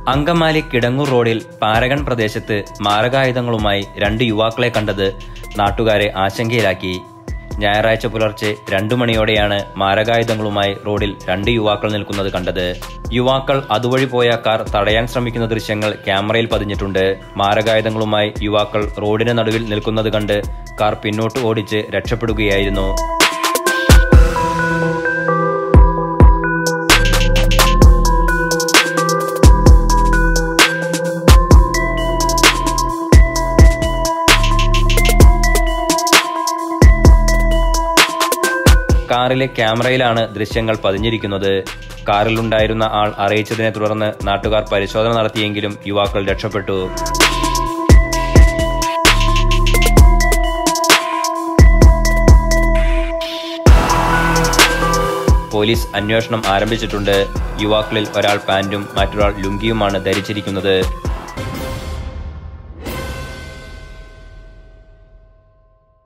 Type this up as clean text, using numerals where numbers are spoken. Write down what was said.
അങ്കമാലി കിടങ്ങൂർ റോഡിൽ പാരഗൺ പ്രദേശത്ത് മാരകായുധങ്ങളുമായി 2 യുവാക്കളെ കണ്ടത് നാട്ടുകാരെ ആശങ്കയിലാക്കി. ഞായറാഴ്ച പുലർച്ചെ 2 മണിയോടെയാണ് മാരകായുധങ്ങളുമായി റോഡിൽ 2 യുവാക്കൾ നിൽക്കുന്നത് കണ്ടത്. യുവാക്കൾ അതുവഴി പോയ കാർ തടയാൻ ശ്രമിക്കുന്ന ദൃശ്യങ്ങൾ ക്യാമറയിൽ പതിഞ്ഞിട്ടുണ്ട്. മാരകായുധങ്ങളുമായി യുവാക്കൾ റോഡിന് നടുവിൽ നിൽക്കുന്നത് കണ്ട് കാർ പിന്നോട്ട് ഓടിച്ച് രക്ഷപ്പെടുകയായിരുന്നു. കാറിലെ ക്യാമറയിലാണ് ദൃശ്യങ്ങൾ പതിഞ്ഞിരിക്കുന്നത്. കാറിലുണ്ടായിരുന്ന ആൾ അറിയിച്ചതിനെ തുടർന്ന് നാട്ടുകാർ പരിശോധന നടത്തിയെങ്കിലും യുവാക്കൾ രക്ഷപ്പെട്ടു. പോലീസ് അന്വേഷണം ആരംഭിച്ചിട്ടുണ്ട്. യുവാക്കളിൽ ഒരാൾ പാന്റും മറ്റൊരാൾ ലുങ്കിയുമാണ് ധരിച്ചിരിക്കുന്നത്.